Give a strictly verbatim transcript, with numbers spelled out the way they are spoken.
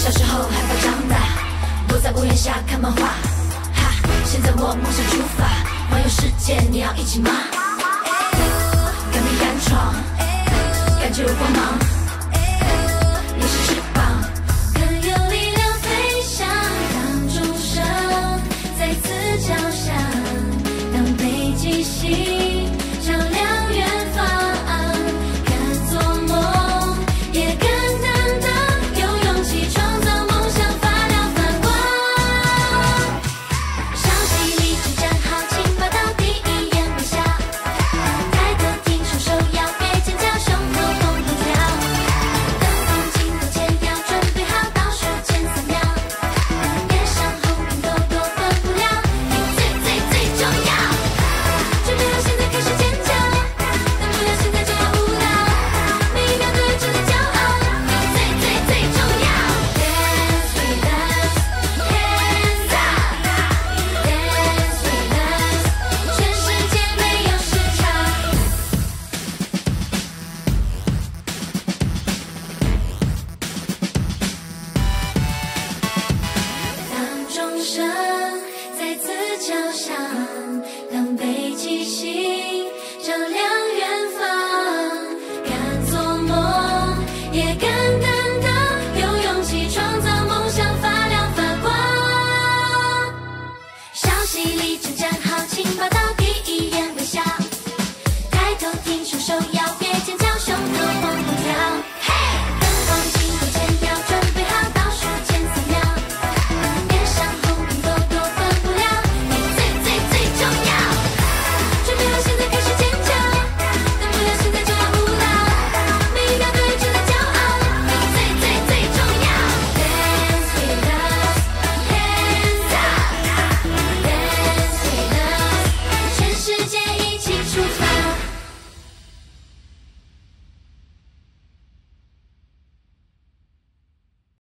小时候害怕长大，躲在屋檐下看漫画。哈，现在我梦想出发，环游世界，你要一起吗？敢拼敢闯，感觉有光芒。你是翅膀，更有力量飞翔，当钟声再次敲响，当北极星照亮远方，敢做梦，也敢担当，有勇气创造梦想，发亮发光。稍息立正站好，请爬到第一眼微笑，抬头挺出手要别尖叫，胸口砰砰跳。灯光镜头前要准备好，倒数前三秒，别伤后面都多分不了，你最最最重要。准备好现在开始尖叫，大不了现在就要舞蹈，每一秒都有值得骄傲，你最最最重要。Dance with us, hands up. Dance with us, 全世界没有时差。当钟声